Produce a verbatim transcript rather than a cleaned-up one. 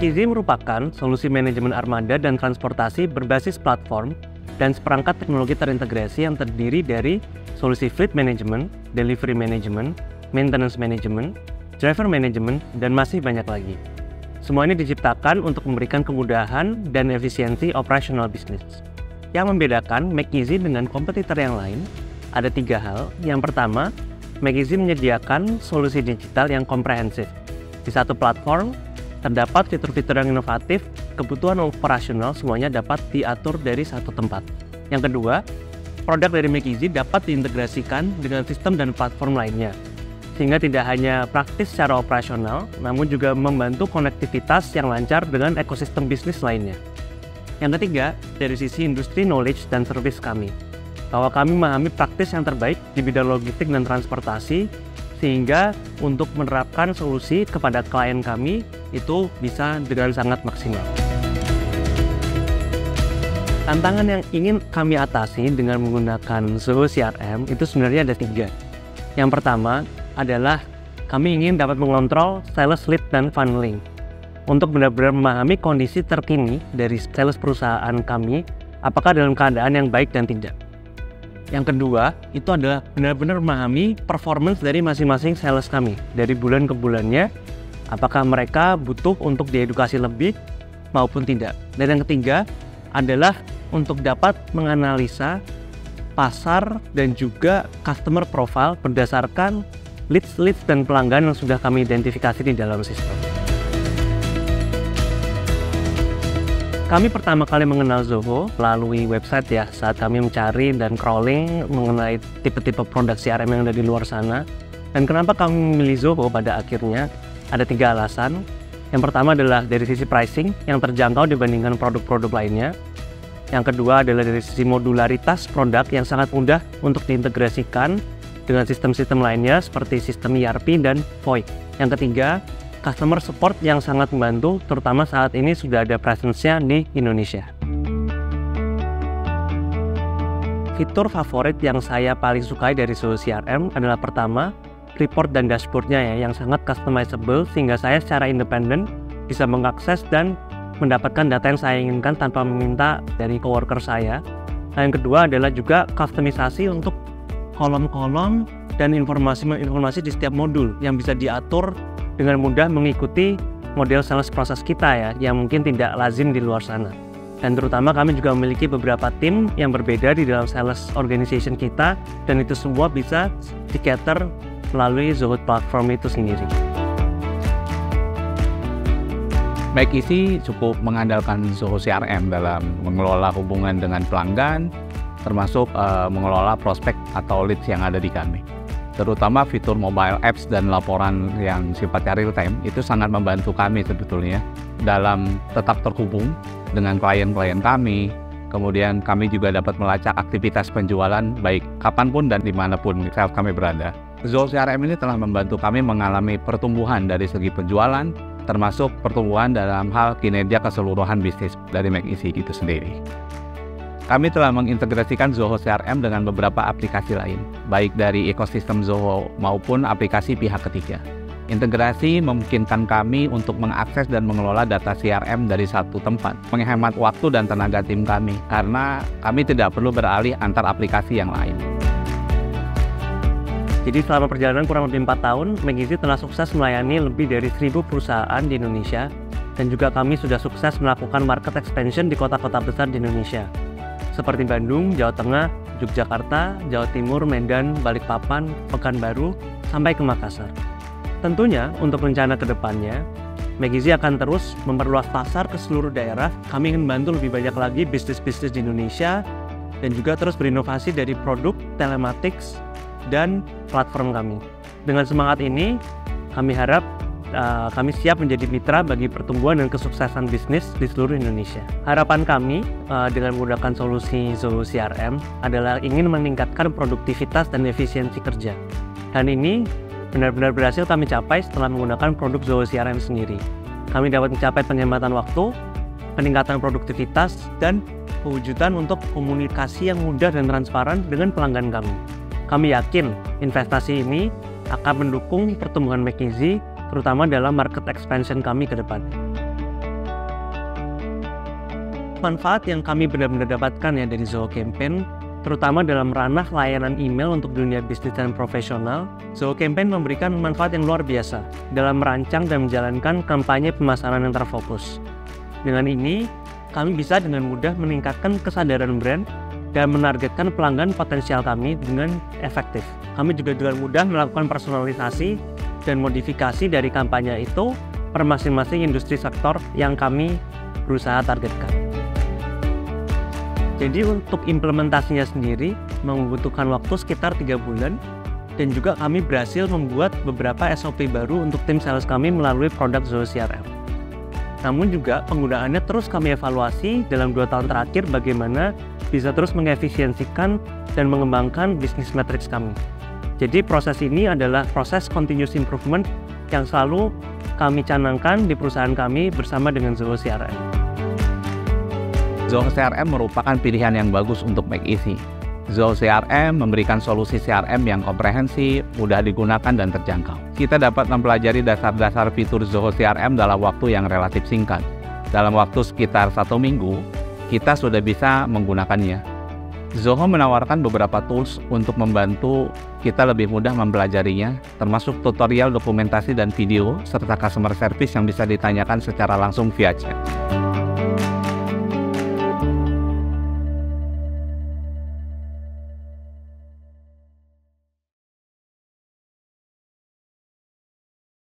McEasy merupakan solusi manajemen armada dan transportasi berbasis platform dan seperangkat teknologi terintegrasi yang terdiri dari solusi fleet management, delivery management, maintenance management, driver management, dan masih banyak lagi. Semua ini diciptakan untuk memberikan kemudahan dan efisiensi operasional bisnis. Yang membedakan McEasy dengan kompetitor yang lain ada tiga hal. Yang pertama, McEasy menyediakan solusi digital yang komprehensif. Di satu platform, terdapat fitur-fitur yang inovatif, kebutuhan operasional semuanya dapat diatur dari satu tempat. Yang kedua, produk dari McEasy dapat diintegrasikan dengan sistem dan platform lainnya, sehingga tidak hanya praktis secara operasional, namun juga membantu konektivitas yang lancar dengan ekosistem bisnis lainnya. Yang ketiga, dari sisi industri knowledge dan service kami, bahwa kami memahami praktis yang terbaik di bidang logistik dan transportasi, sehingga untuk menerapkan solusi kepada klien kami itu bisa dengan sangat maksimal. Tantangan yang ingin kami atasi dengan menggunakan Zoho C R M itu sebenarnya ada tiga. Yang pertama adalah kami ingin dapat mengontrol sales lead dan funneling untuk benar-benar memahami kondisi terkini dari sales perusahaan kami, apakah dalam keadaan yang baik dan tidak. Yang kedua, itu adalah benar-benar memahami performance dari masing-masing sales kami dari bulan ke bulannya, apakah mereka butuh untuk diedukasi lebih maupun tidak. Dan yang ketiga adalah untuk dapat menganalisa pasar dan juga customer profile berdasarkan leads-leads dan pelanggan yang sudah kami identifikasi di dalam sistem. Kami pertama kali mengenal Zoho melalui website ya, saat kami mencari dan crawling mengenai tipe-tipe produk C R M yang ada di luar sana. Dan kenapa kami memilih Zoho pada akhirnya? Ada tiga alasan. Yang pertama adalah dari sisi pricing yang terjangkau dibandingkan produk-produk lainnya. Yang kedua adalah dari sisi modularitas produk yang sangat mudah untuk diintegrasikan dengan sistem-sistem lainnya seperti sistem E R P dan V O I P. Yang ketiga, customer support yang sangat membantu, terutama saat ini sudah ada presence-nya di Indonesia. Fitur favorit yang saya paling sukai dari Zoho C R M adalah pertama, report dan dashboard-nya ya, yang sangat customizable sehingga saya secara independen bisa mengakses dan mendapatkan data yang saya inginkan tanpa meminta dari coworker saya. Nah, yang kedua adalah juga kustomisasi untuk kolom-kolom dan informasi-informasi di setiap modul yang bisa diatur dengan mudah mengikuti model sales proses kita ya, yang mungkin tidak lazim di luar sana. Dan terutama kami juga memiliki beberapa tim yang berbeda di dalam sales organization kita, dan itu semua bisa di-cater melalui Zoho platform itu sendiri. McEasy cukup mengandalkan Zoho C R M dalam mengelola hubungan dengan pelanggan, termasuk uh, mengelola prospek atau leads yang ada di kami. Terutama fitur mobile apps dan laporan yang sifatnya real time itu sangat membantu kami sebetulnya dalam tetap terhubung dengan klien-klien kami. Kemudian kami juga dapat melacak aktivitas penjualan baik kapanpun dan dimanapun sales kami berada. Zoho C R M ini telah membantu kami mengalami pertumbuhan dari segi penjualan, termasuk pertumbuhan dalam hal kinerja keseluruhan bisnis dari McEasy itu sendiri. Kami telah mengintegrasikan Zoho C R M dengan beberapa aplikasi lain, baik dari ekosistem Zoho maupun aplikasi pihak ketiga. Integrasi memungkinkan kami untuk mengakses dan mengelola data C R M dari satu tempat, menghemat waktu dan tenaga tim kami, karena kami tidak perlu beralih antar aplikasi yang lain. Jadi selama perjalanan kurang lebih empat tahun, McEasy telah sukses melayani lebih dari seribu perusahaan di Indonesia, dan juga kami sudah sukses melakukan market expansion di kota-kota besar di Indonesia, seperti Bandung, Jawa Tengah, Yogyakarta, Jawa Timur, Medan, Balikpapan, Pekanbaru, sampai ke Makassar. Tentunya untuk rencana ke depannya, McEasy akan terus memperluas pasar ke seluruh daerah. Kami ingin membantu lebih banyak lagi bisnis-bisnis di Indonesia dan juga terus berinovasi dari produk, telematics, dan platform kami. Dengan semangat ini, kami harap uh, kami siap menjadi mitra bagi pertumbuhan dan kesuksesan bisnis di seluruh Indonesia. Harapan kami uh, dengan menggunakan solusi Zoho C R M adalah ingin meningkatkan produktivitas dan efisiensi kerja. Dan ini benar-benar berhasil kami capai setelah menggunakan produk Zoho C R M sendiri. Kami dapat mencapai penghematan waktu, peningkatan produktivitas, dan pewujudan untuk komunikasi yang mudah dan transparan dengan pelanggan kami. Kami yakin investasi ini akan mendukung pertumbuhan McEasy, terutama dalam market expansion kami ke depan. manfaat yang kami benar-benar dapatkan ya dari Zoho Campaign, terutama dalam ranah layanan email untuk dunia bisnis dan profesional, Zoho Campaign memberikan manfaat yang luar biasa dalam merancang dan menjalankan kampanye pemasaran yang terfokus. Dengan ini, kami bisa dengan mudah meningkatkan kesadaran brand dan menargetkan pelanggan potensial kami dengan efektif. Kami juga dengan mudah melakukan personalisasi dan modifikasi dari kampanye itu per masing-masing industri sektor yang kami berusaha targetkan. Jadi untuk implementasinya sendiri membutuhkan waktu sekitar tiga bulan dan juga kami berhasil membuat beberapa S O P baru untuk tim sales kami melalui produk Zoho C R M. Namun juga penggunaannya terus kami evaluasi dalam dua tahun terakhir bagaimana bisa terus mengefisiensikan dan mengembangkan bisnis matrix kami. Jadi proses ini adalah proses continuous improvement yang selalu kami canangkan di perusahaan kami bersama dengan Zoho C R M. Zoho C R M merupakan pilihan yang bagus untuk McEasy. Zoho C R M memberikan solusi C R M yang komprehensif, mudah digunakan dan terjangkau. Kita dapat mempelajari dasar-dasar fitur Zoho C R M dalam waktu yang relatif singkat. Dalam waktu sekitar satu minggu, kita sudah bisa menggunakannya. Zoho menawarkan beberapa tools untuk membantu kita lebih mudah mempelajarinya, termasuk tutorial, dokumentasi, dan video, serta customer service yang bisa ditanyakan secara langsung via chat.